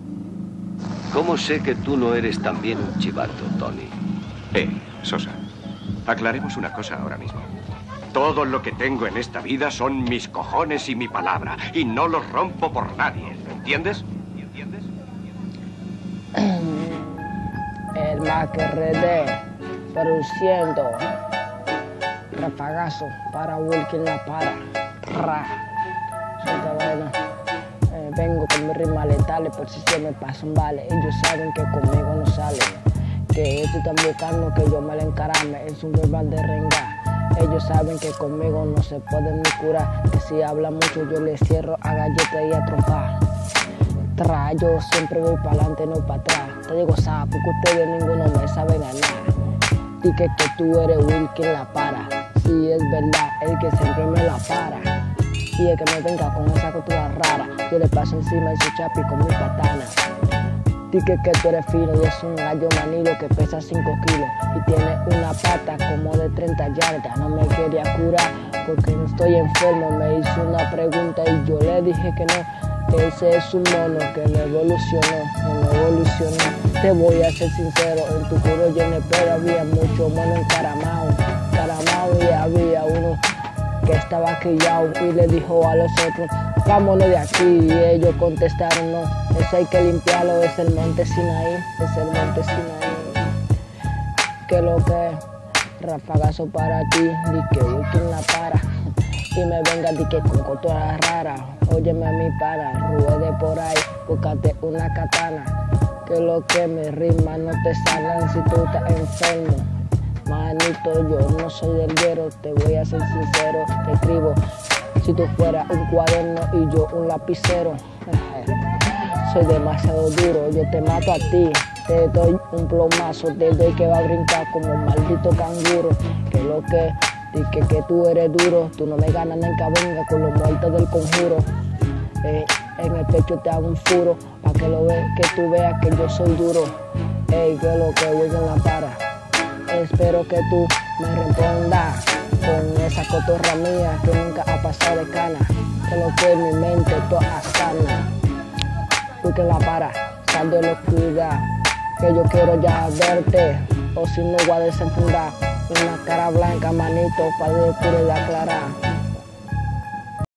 ¿Cómo sé que tú no eres también un chivato, Tony? Sosa, aclaremos una cosa ahora mismo. Todo lo que tengo en esta vida son mis cojones y mi palabra, y no los rompo por nadie, ¿lo entiendes? El Maquerrede produciendo Rafagazo para Wilkin La Para. Suelta vaina. Vengo con mis rimas letales por si se me pasan vale. Ellos saben que conmigo no salen, que ellos están buscando que yo me la encarame en su verbal de renga. Ellos saben que conmigo no se pueden ni curar, que si habla mucho yo les cierro a galleta y a trompar. Yo siempre voy para adelante, no para atrás. Te digo sapo que ustedes ninguno me sabe ganar. Di que tú eres Wilkin La Para. Si es verdad, el que siempre me la para. Y el que me venga con esa cultura rara, yo le paso encima en su chapi con mi patana. Di que tú eres fino y es un gallo manido que pesa 5 kilos y tiene una pata como de 30 yardas. No me quería curar porque no estoy enfermo. Me hizo una pregunta y yo le dije que no. Ese es un mono que no evolucionó. Te voy a ser sincero, en tu juro pero había mucho mono encaramado y había uno que estaba quillado y le dijo a los otros, vámonos de aquí, y ellos contestaron, no, eso hay que limpiarlo, es el monte Sinaí, que lo que Rafagazo para ti, di que Wilkin La Para, y me venga di que con cotora rara, óyeme a mi para, ruede por ahí, búscate una katana, que lo que me rima no te salgan si tú estás enfermo. Manito, yo no soy del guero, te voy a ser sincero, te escribo si tú fueras un cuaderno y yo un lapicero. Soy demasiado duro, yo te mato a ti, te doy un plomazo, te doy que va a brincar como un maldito canguro. Que lo que, di que tú eres duro, tú no me ganas en cabenga con los muertos del conjuro. En el pecho te hago un furo, pa' que lo veas, que tú veas que yo soy duro. Ey, que lo que Wilkin La Para. Espero que tú me respondas con esa cotorra mía que nunca ha pasado de cana. Que lo que en mi mente toda sana. Wilkin La Para, sal de la oscuridad, que yo quiero ya verte, o si no voy a desenfundar una cara blanca, manito, para de oscuridad clara.